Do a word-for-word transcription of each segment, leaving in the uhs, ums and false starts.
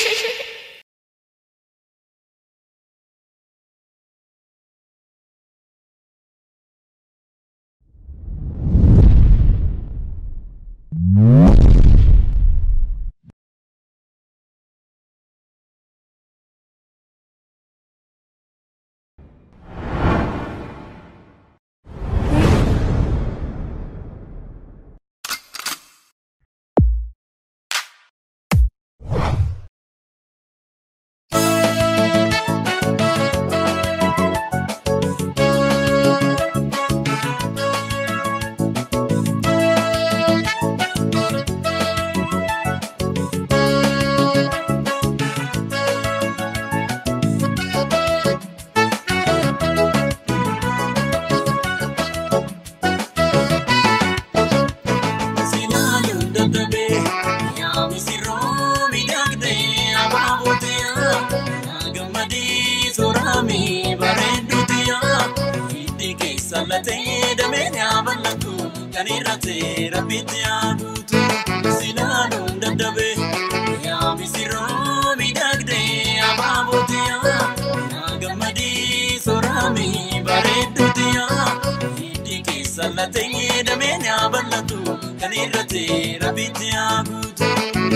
Salate da menya balatu kanirate rabitia butu sinanu dandabe ya misiro midagde ababotia nagamadi sorami baredutia idike salate da menya balatu kanirate rabitia butu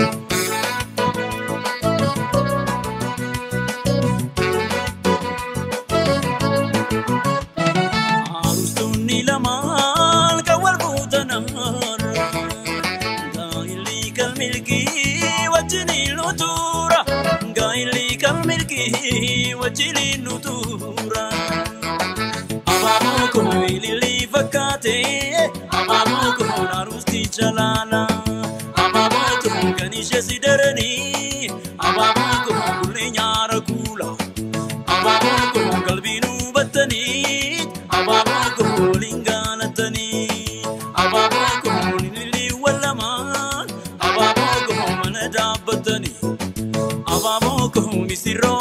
wajili nutura abamuko ilili fakate abamuko narusti chalala abamuko kanishe sidarani abamuko kulenyara kula abamuko kalbinu batani abamuko linganatani abamuko ilili walaman abamuko manadabatani abamuko misiro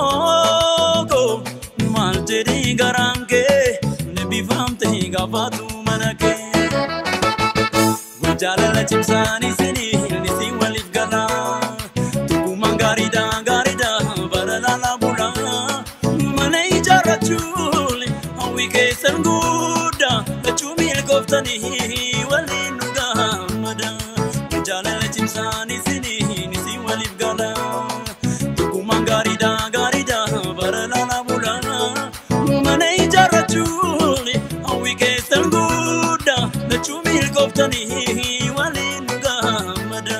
garange nebi famte gafatu manake wajala la chimsani sini nisi walif gana tuku mangarida garida barala la bula manai jarachuli awike sanguda chumil goftani walinuga mada wajala la chimsani sini nisi walif gana tuku mangarida garida barala la bula manai jarachuli awike sanguda na chumil goftani walinuga mada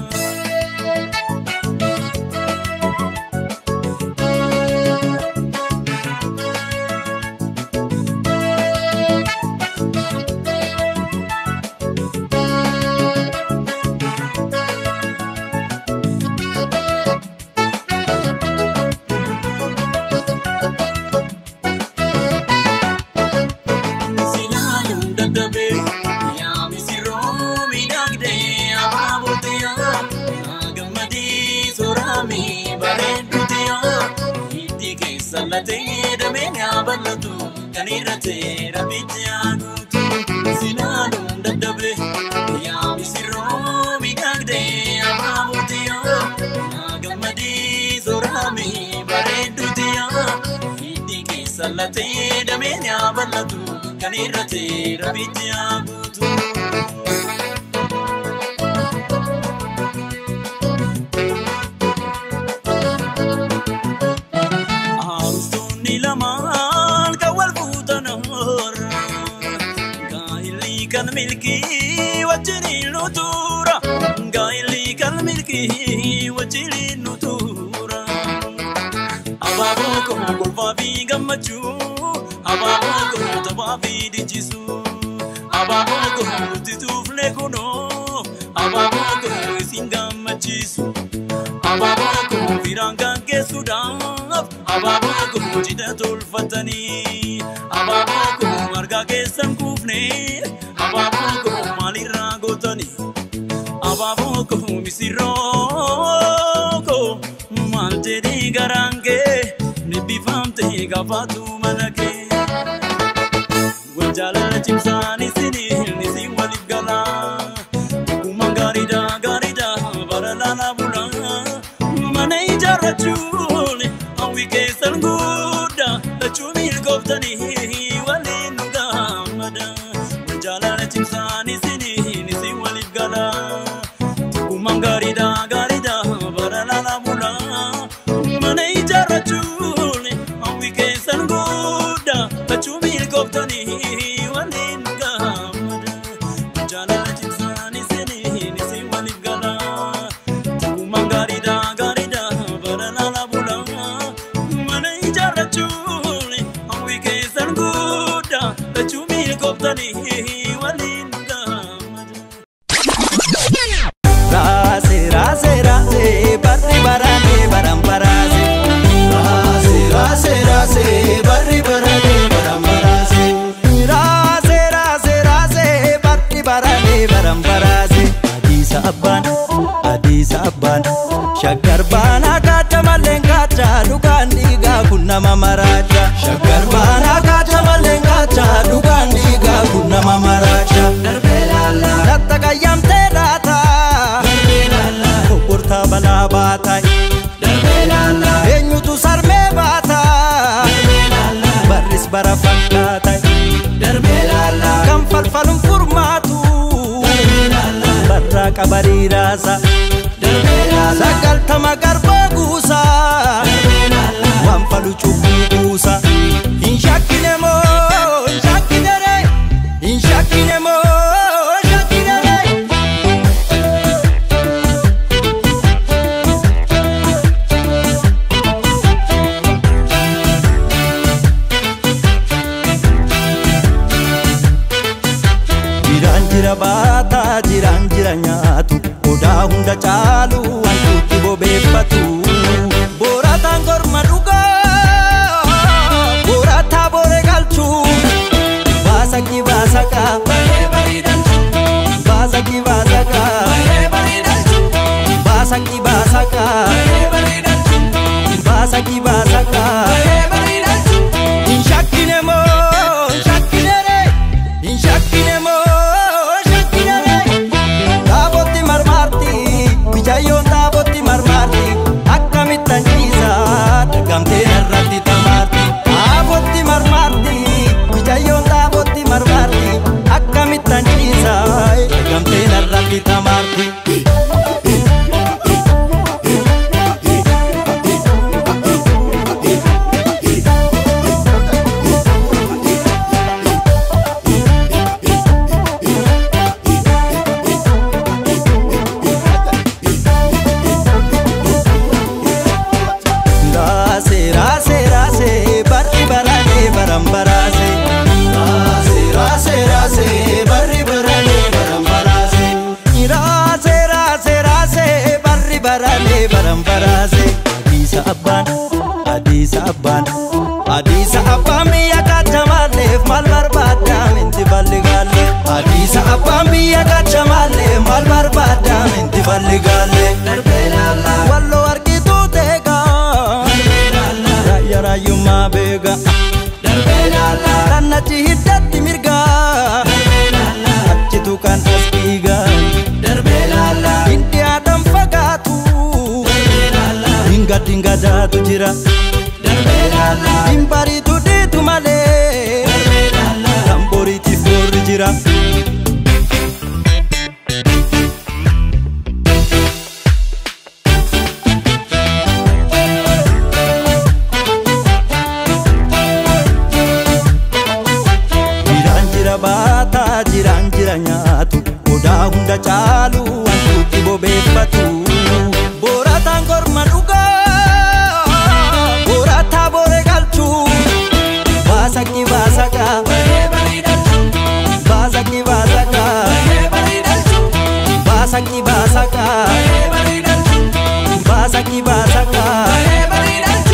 salate da menya balatu kanirate rabitia gutu sinanu dandabe ya misiro midagde abamutia nagamadi zorami baredutia idike salate da menya balatu kanirate rabitia gutu milki wajili nutura gaili kal milki wajili nutura ababoko kulfa bi gamachu ababoko tababi dijisu ababoko titufle kuno ababoko singamachisu ababoko viranga kesudan ababoko jidatul fatani ababoko marga kesan kufne ababuko malira gotani ababuko misiroko malteri garange nebi famte gafatu manake wajala chimsani sini nisi walif gala kumangarida garida barala la bula mane jaarrachuun hawwi keessan guddaa lachuu milkooftanii waliin nu gammada jaalala cimsaan isiniin isin waliif gala tukumaan gaariidha gaariidha bara lala bula mana jaarrachuun hawwi keessan guddaa lachuu milkooftanii waliin nu gammada jaalala cimsaan isiniin isin waliif gala tukumaan gaariidha gaariidha bara lala bula mana jaarrachuun hawwi keessan guddaa lachuu milkooftanii waliin nu gammada. Rase rase rase barri barane baram barase. Rase rase rase barri barane baram barase. Rase rase rase barri barane baram barase. Adisa abban adisa abban shakkar bana kacha malen kacha dukan diga kunna mamaracha. Shakkar bana kacha malen kacha dukan diga kunna mamaracha. Darbelala tatakayam terata. Kurta bala batai darbelala enyutu sarme bata darbelala baris bara fakkatai darbelala kam falfalum furmatu darbelala barra kabari rasa darbelala sagal tamagar bagusa darbelala wan falu chubu gusa inshakinemo inshakinere inshakinemo bata jiran jiranyatu oda hunda chalu antuti bobeeffatu boratan gorma duga borata bore galchu basaki basaka bare bari dalchu basaki basaka bare bari dalchu basaki basaka bare bari dalchu basaki basaka bare bari dalchu inshakinemo inshakinere inshakinemo Jayon taboti marmarti akkamitan isa dagamte narratti tamarti taboti marmarti jayon taboti marmarti akkamitan isa dagamte narratti tamarti Adisa abban adisa abban adisa abban biya kachamalef mal barbada minti balligale adisa abban biya kachamalef mal barbada minti balligale darbelala wallo arkitu tega darbelala raya rayuma bega darbelala ranati hiddatti mirga darbelala achitu kan askiga darbelala inti adam fagatu Dinga dinga jatu jira darbelala imbari tu ditu male darbelala tambori ti for jira jiran jira bata jiran jira nyatu oda hunda chalu antuti bobeeffatu boratan gorma duga borata bore galchu basaki basaka bare bari dalchu basaki basaka bare bari dalchu basaki basaka bare bari dalchu basaki basaka bare bari dalchu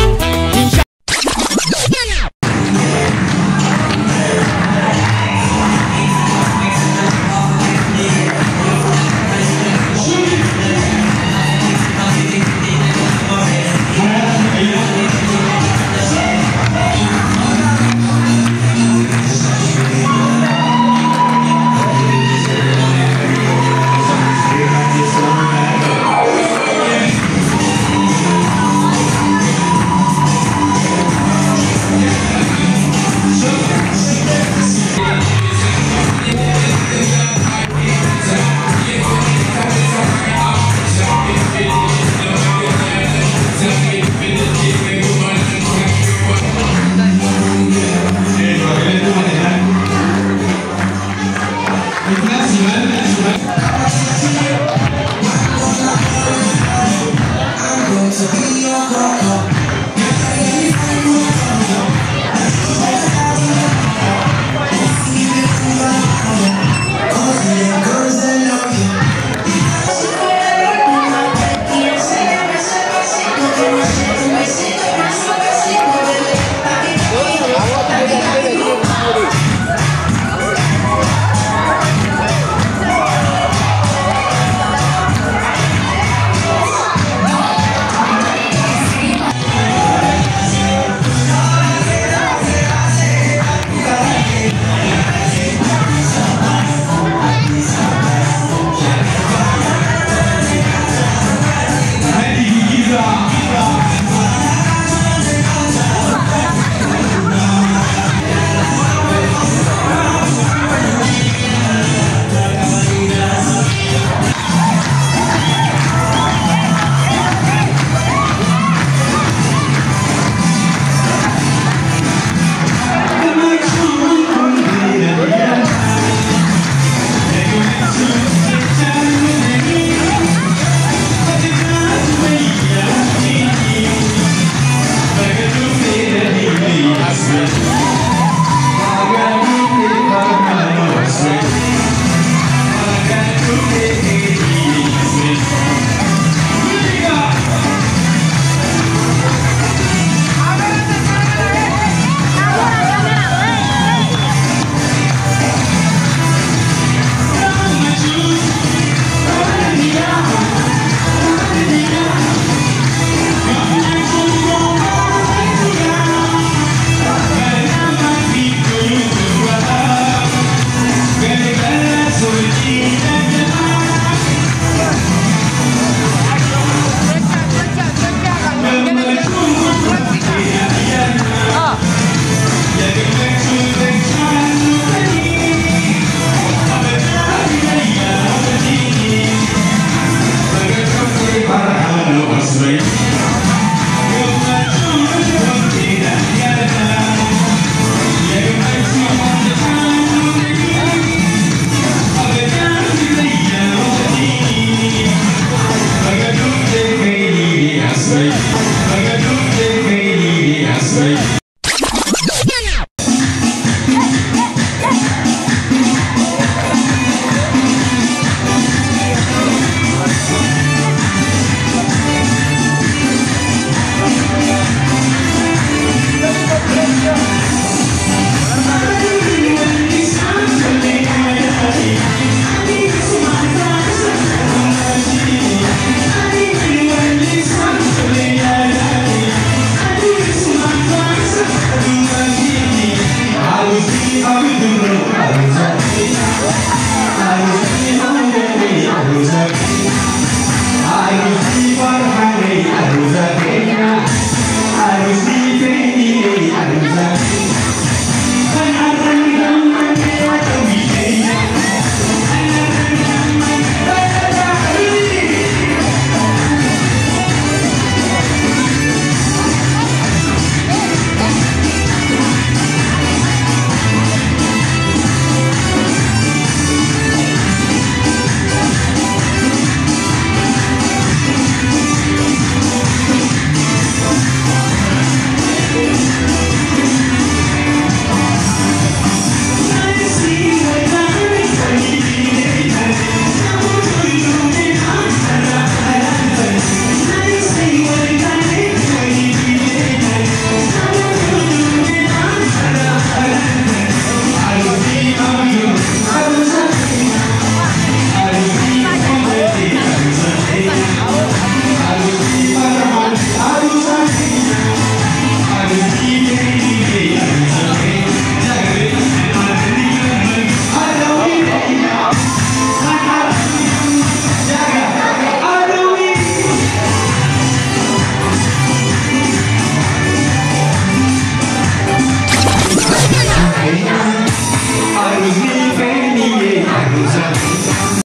I can see by the